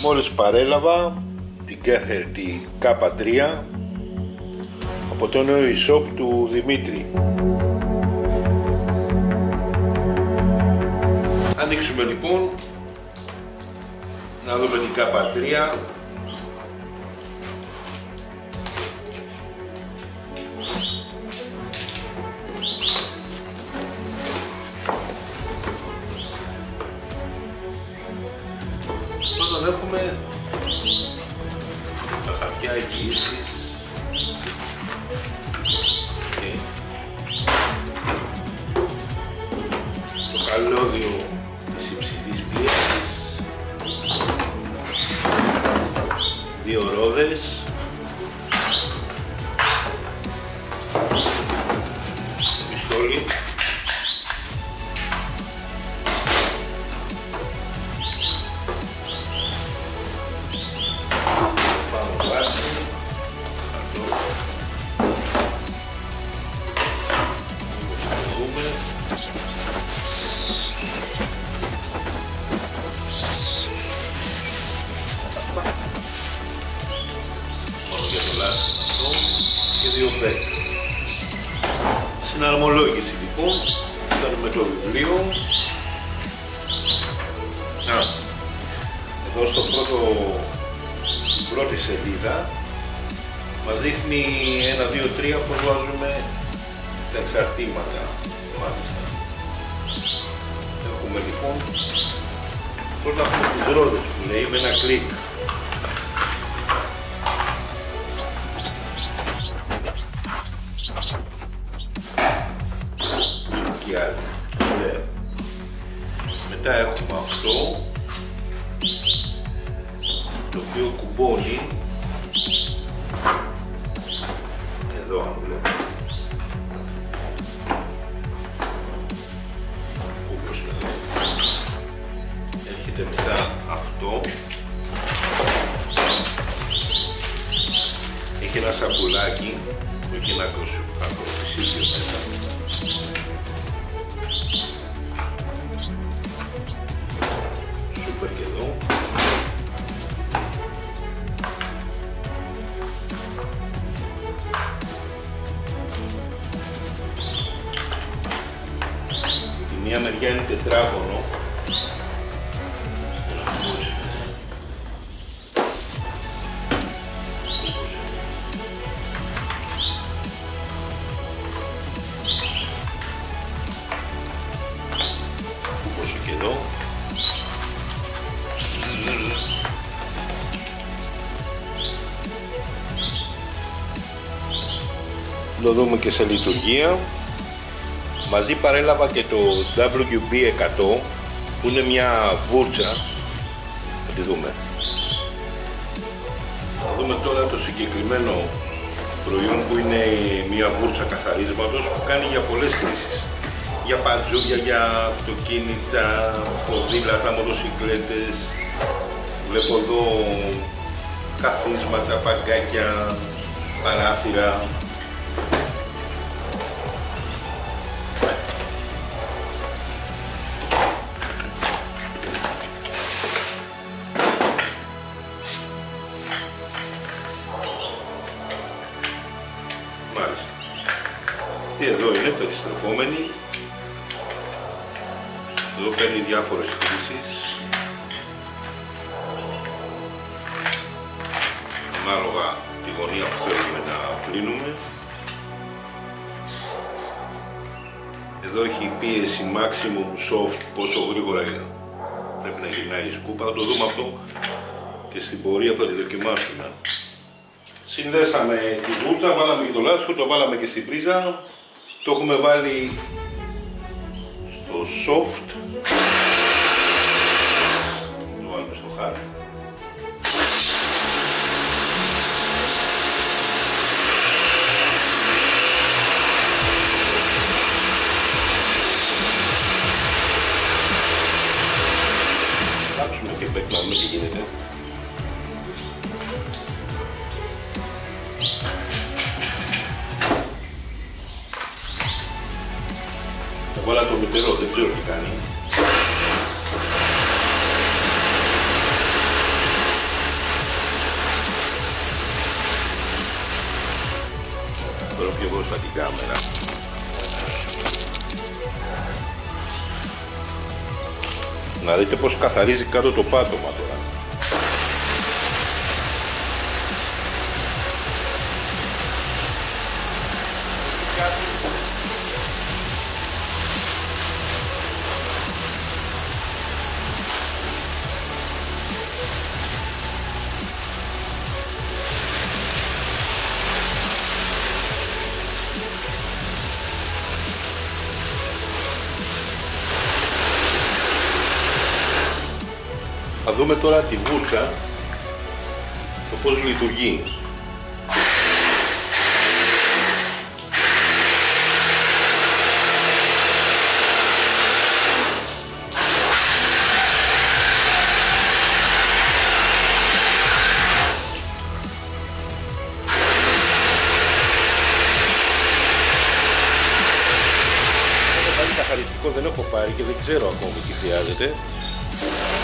Μόλις παρέλαβα την K3 από το νέο e-shop του Δημήτρη. Ανοίξουμε λοιπόν να δούμε την K3. Πρώτον έχουμε τα χαρτιά εγγυήσεις και το καλώδιο της υψηλής πίεσης, δύο ρόδες, πιστόλι, και δύο μπέκ. Συναρμολόγηση λοιπόν, κάνουμε το βιβλίο. Εδώ στην πρώτη σελίδα μας δείχνει 1, 2, 3 πως βάζουμε τα εξαρτήματα. Μάλιστα. Έχουμε λοιπόν πρώτα έχουμε τις ρόδες που λέει με ένα κλικ. Μετά έχουμε αυτό το οποίο κουμπώνει εδώ, αν βλέπετε, όπως εδώ. Έρχεται μετά αυτό, έχει ένα σακουλάκι που έχει ένα ακροφυσίδιο μέσα. Και εδώ τη μία μεριά είναι τετράγωνο, όπως και εδώ. Το δούμε και σε λειτουργία. Μαζί παρέλαβα και το WB100 που είναι μια βούρτσα. Θα τη δούμε. Θα δούμε τώρα το συγκεκριμένο προϊόν που είναι μια βούρτσα καθαρίσματος που κάνει για πολλές χρήσεις. Για παντζούρια, για αυτοκίνητα, ποδήλατα, μοτοσυκλέτες. Βλέπω εδώ καθίσματα, παγκάκια, παράθυρα. Μάλιστα. Αυτή εδώ είναι περιστρεφόμενη. Εδώ παίρνει διάφορες χρήσεις. Ανάλογα τη γωνία που θέλουμε να πλύνουμε. Εδώ έχει πίεση maximum soft, πόσο γρήγορα πρέπει να γυρνάει η σκούπα. Θα το δούμε αυτό και στην πορεία που θα τη δοκιμάσουμε. Συνδέσαμε τη βούρτσα, βάλαμε και το λάστιχο, το βάλαμε και στην πρίζα. Το έχουμε βάλει στο soft. Το βάλουμε στο hard. Αλλάξουμε και μπέκ να δούμε τι γίνεται. Βάλα το μητερό, δεν ξέρω τι κάνει. τώρα την κάμερα. Να δείτε πως καθαρίζει κάτω το πάτωμα τώρα. Θα δούμε τώρα τη βούρτσα, το πώς λειτουργεί. Καθαριστικό δεν έχω πάρει και δεν ξέρω ακόμη τι χρειάζεται.